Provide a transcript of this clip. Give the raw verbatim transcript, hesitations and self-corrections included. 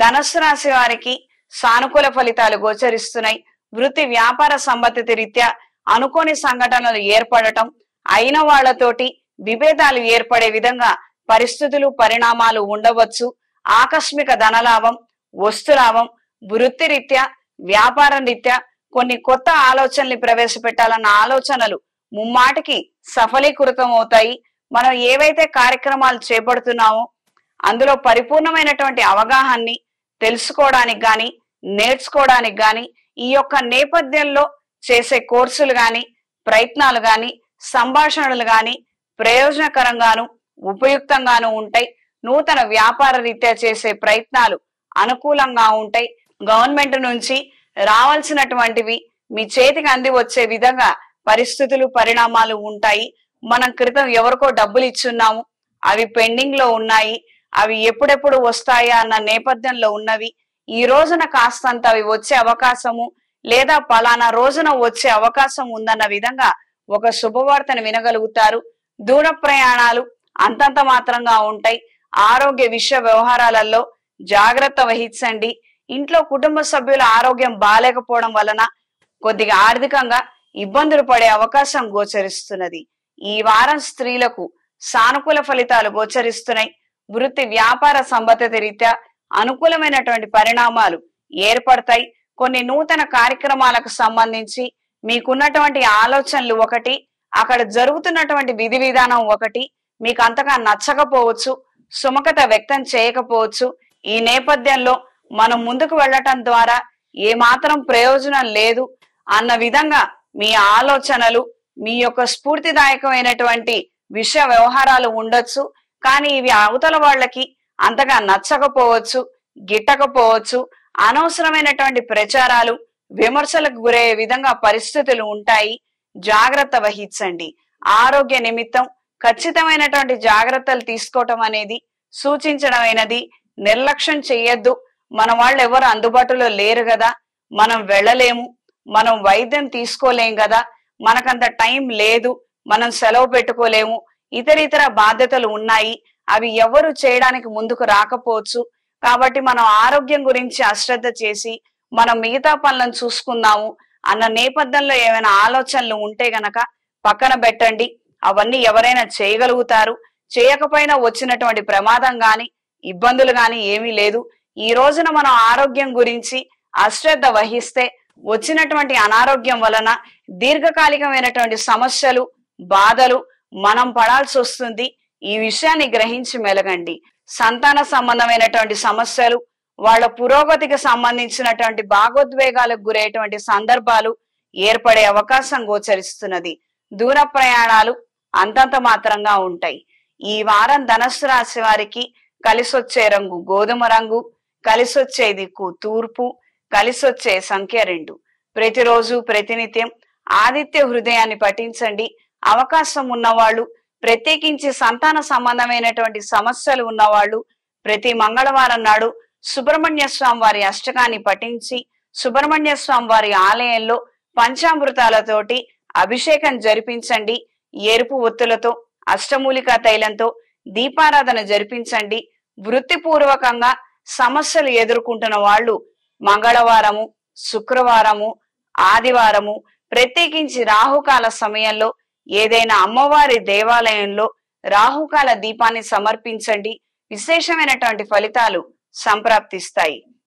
ధనుస్సు రాశి వారికి సానుకూల ఫలితాలు గోచరిస్తున్నాయి. వృత్తి వ్యాపార సంబంధిత రీత్యా అనుకోని సంఘటనలు ఏర్పడటం, అయిన వాళ్లతోటి విభేదాలు ఏర్పడే విధంగా పరిస్థితులు పరిణామాలు ఉండవచ్చు. ఆకస్మిక ధనలాభం, వస్తులాభం, వృత్తి రీత్యా వ్యాపార రీత్యా కొన్ని కొత్త ఆలోచనలు ప్రవేశపెట్టాలన్న ఆలోచనలు ముమ్మాటికి సఫలీకృతం అవుతాయి. మనం ఏవైతే కార్యక్రమాలు చేపడుతున్నామో అందులో పరిపూర్ణమైనటువంటి అవగాహనని తెలుసుకోవడానికి గాని నేర్చుకోవడానికి గాని ఈ యొక్క నేపథ్యంలో చేసే కోర్సులు గాని ప్రయత్నాలు గాని సంభాషణలు గాని ప్రయోజనకరంగాను ఉపయుక్తంగాను ఉంటాయి. నూతన వ్యాపార రీత్యా చేసే ప్రయత్నాలు అనుకూలంగా ఉంటాయి. గవర్నమెంట్ నుంచి రావాల్సినటువంటివి మీ చేతికి అంది వచ్చే విధంగా పరిస్థితులు పరిణామాలు ఉంటాయి. మనం క్రితం ఎవరికో డబ్బులు ఇచ్చున్నాము, అవి పెండింగ్ లో ఉన్నాయి, అవి ఎప్పుడెప్పుడు వస్తాయా అన్న నేపథ్యంలో ఉన్నవి. ఈ రోజున కాస్తంత అవి వచ్చే అవకాశము లేదా పలానా రోజున వచ్చే అవకాశం ఉందన్న విధంగా ఒక శుభవార్తను వినగలుగుతారు. దూర ప్రయాణాలు అంతంత మాత్రంగా ఉంటాయి. ఆరోగ్య విషయ వ్యవహారాలలో జాగ్రత్త వహించండి. ఇంట్లో కుటుంబ సభ్యుల ఆరోగ్యం బాలేకపోవడం వలన కొద్దిగా ఆర్థికంగా ఇబ్బందులు పడే అవకాశం గోచరిస్తున్నది. ఈ వారం స్త్రీలకు సానుకూల ఫలితాలు గోచరిస్తున్నాయి. వృత్తి వ్యాపార సంబంధిత రీత్యా అనుకూలమైనటువంటి పరిణామాలు ఏర్పడతాయి. కొన్ని నూతన కార్యక్రమాలకు సంబంధించి మీకున్నటువంటి ఆలోచనలు ఒకటి, అక్కడ జరుగుతున్నటువంటి విధి విధానం ఒకటి మీకు అంతగా నచ్చకపోవచ్చు, సుముఖత వ్యక్తం చేయకపోవచ్చు. ఈ నేపథ్యంలో మనం ముందుకు వెళ్ళటం ద్వారా ఏమాత్రం ప్రయోజనం లేదు అన్న విధంగా మీ ఆలోచనలు, మీ యొక్క స్ఫూర్తిదాయకమైనటువంటి విషయ వ్యవహారాలు ఉండొచ్చు. కానీ ఇవి అవతల వాళ్ళకి అంతగా నచ్చకపోవచ్చు, గిట్టకపోవచ్చు. అనవసరమైనటువంటి ప్రచారాలు విమర్శలకు గురయ్యే విధంగా పరిస్థితులు ఉంటాయి. జాగ్రత్త వహించండి. ఆరోగ్య నిమిత్తం ఖచ్చితమైనటువంటి జాగ్రత్తలు తీసుకోవటం అనేది సూచించడమైనది. నిర్లక్ష్యం చెయ్యొద్దు. మన వాళ్ళు ఎవరు అందుబాటులో లేరు కదా, మనం వెళ్ళలేము, మనం వైద్యం తీసుకోలేం కదా, మనకంత టైం లేదు, మనం సెలవు పెట్టుకోలేము, ఇతర ఇతర బాధ్యతలు ఉన్నాయి, అవి ఎవరు చేయడానికి ముందుకు రాకపోవచ్చు. కాబట్టి మనం ఆరోగ్యం గురించి అశ్రద్ధ చేసి మనం మిగతా పనులను చూసుకుందాము అన్న నేపథ్యంలో ఏమైనా ఆలోచనలు ఉంటే గనక పక్కన పెట్టండి. అవన్నీ ఎవరైనా చేయగలుగుతారు. చేయకపోయినా వచ్చినటువంటి ప్రమాదం గాని ఇబ్బందులు గాని ఏమీ లేదు. ఈ రోజున మనం ఆరోగ్యం గురించి అశ్రద్ధ వహిస్తే వచ్చినటువంటి అనారోగ్యం వలన దీర్ఘకాలికమైనటువంటి సమస్యలు బాధలు మనం పడాల్సి వస్తుంది. ఈ విషయాన్ని గ్రహించి మెలగండి. సంతాన సంబంధమైనటువంటి సమస్యలు, వాళ్ళ పురోగతికి సంబంధించినటువంటి భాగోద్వేగాలకు గురయ్యేటువంటి సందర్భాలు ఏర్పడే అవకాశం గోచరిస్తున్నది. దూర ప్రయాణాలు అంతంత మాత్రంగా ఉంటాయి. ఈ వారం ధనుస్సు రాశి వారికి కలిసొచ్చే రంగు గోధుమ రంగు, కలిసొచ్చే దిక్కు తూర్పు, కలిసొచ్చే సంఖ్య రెండు. ప్రతిరోజు ప్రతినిత్యం ఆదిత్య హృదయాన్ని పఠించండి. అవకాశం ఉన్నవాళ్ళు, ప్రత్యేకించి సంతాన సంబంధమైనటువంటి సమస్యలు ఉన్నవాళ్ళు ప్రతి మంగళవారం నాడు సుబ్రహ్మణ్య స్వామి వారి అష్టకాన్ని పఠించి సుబ్రహ్మణ్య స్వామి వారి ఆలయంలో పంచామృతాలతోటి అభిషేకం జరిపించండి. ఎరుపు ఒత్తులతో అష్టమూలికా తైలంతో దీపారాధన జరిపించండి. వృత్తిపూర్వకంగా సమస్యలు ఎదుర్కొంటున్న వాళ్ళు మంగళవారము, శుక్రవారము, ఆదివారము ప్రత్యేకించి రాహుకాల సమయంలో ఏదైనా అమ్మవారి దేవాలయంలో రాహుకాల దీపాన్ని సమర్పించండి. విశేషమైనటువంటి ఫలితాలు సంప్రాప్తిస్తాయి.